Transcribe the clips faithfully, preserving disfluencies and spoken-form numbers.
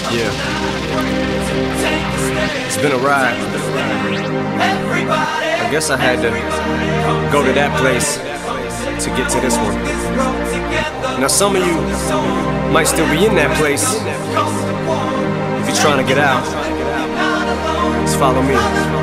Yeah. It's been a ride. I guess I had to go to that place to get to this one. Now some of you might still be in that place. If you're trying to get out, just follow me.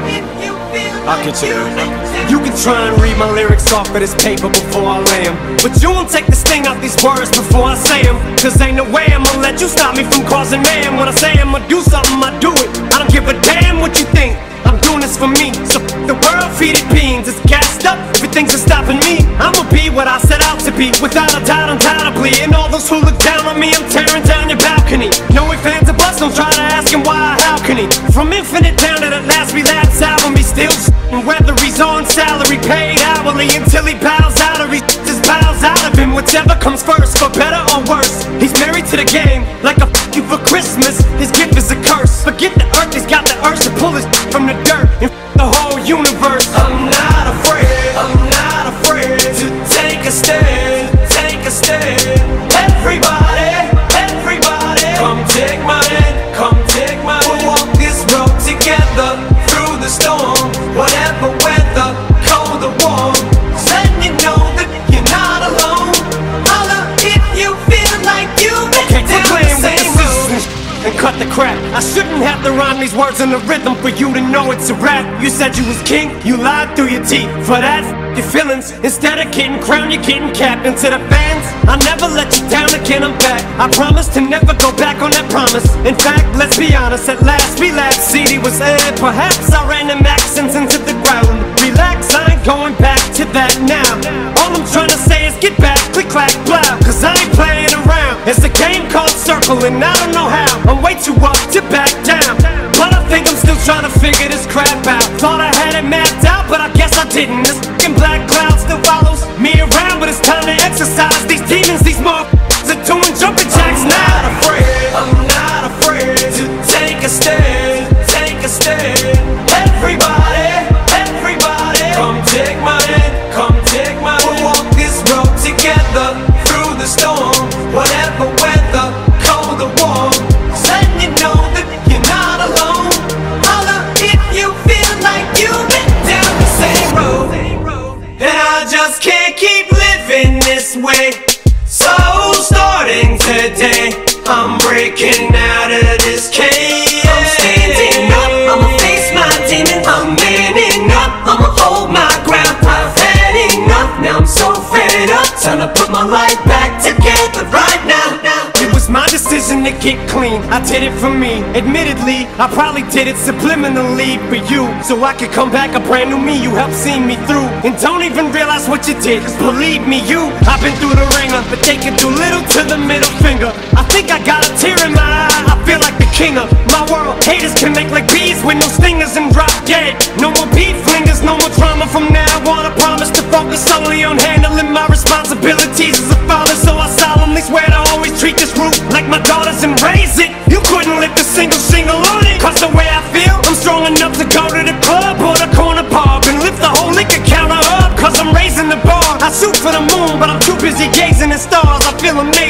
I'll get you there. You can try and read my lyrics off of this paper before I lay them, but you won't take the sting out these words before I say them. Cause ain't no way I'ma let you stop me from causing mayhem. When I say I'ma do something, I do it. I don't give a damn what you think. I'm doing this for me. So the world, feed it beans. It's gassed up, everything's stopping me. I'ma be what I set out to be, without a doubt, undoubtedly. And all those who look down on me, I'm tearing down your balcony. No ifs, ands, or buts, don't try to ask him why or how can he. From Infinite down to the last relapse album, he still s***ing. Whether he's on salary, paid hourly, until he bows out or he just bows out of him. Whichever comes first, for better or worse. He's married to the game, like a f*** you for Christmas. His gift is a curse. Forget the earth, he's got the urge to pull his from the dirt and f*** the whole universe. I'm not afraid, I'm not afraid to take a stand, take a stand. Everybody, everybody, come take my hand, come take my hand. We'll walk this road together through the storm, whatever weather, cold or warm. Letting you know that you're not alone. Holla if you feel like you've been down the same road. And cut the crap. I shouldn't have to rhyme these words in the rhythm for you to know it's a rap. You said you was king, you lied through your teeth. For that, your feelings. Instead of getting crowned, you're getting capped. And to the fans, I never let you down again, I'm back. I promise to never go back on that promise. In fact, let's be honest, at last relapse C D was aired. Perhaps I ran them accents into the ground. Relax, I ain't going back to that now. All I'm trying to say is get back, click, clack, blow. Cause I ain't playing around. It's a game called Circle and I don't know how. I'm way too up to back down, but I think I'm still trying to figure this crap out. Thought I had it mapped out, but I guess I didn't. This f***ing black cloud still follows me around, but it's time to exercise these demons. These motherfuckers are doing jumping jacks now. I'm not afraid, I'm not afraid to take a stand, take a stand. Everybody, everybody, come take my hand, come take my hand. We'll walk this road together through the storm, whatever weather, cold or warm. Letting you know that you're not alone. Holla if you feel like you've been down the same road. And I just can't keep living this way. So starting today, I'm breaking out of this cage. I'm standing up, I'ma face my demons. I'm manning up, I'ma hold my ground. I've had enough, now I'm so fed up. Time to put my life back together right now, now. It was my decision to get clean, I did it for me. Admittedly, I probably did it subliminally for you, so I could come back a brand new me. You helped see me through, and don't even realize what you did. Cause believe me, you, I've been through the ringer, but they can do little to the middle finger. I think I got a tear in my eye, I feel like the king of my world. Haters can make like bees with no stingers and drop dead. No more beef flingers, no more drama from now on. I promise to focus solely on handling my responsibilities as a father. So I solemnly swear to always treat this roof like my daughters and raise it. You couldn't lift a single shingle on it. Cause the way I feel, I'm strong enough to go to the club or the corner pub and lift the whole liquor counter up. Cause I'm raising the bar. I shoot for the moon, but I'm too busy gazing at stars. I feel amazing.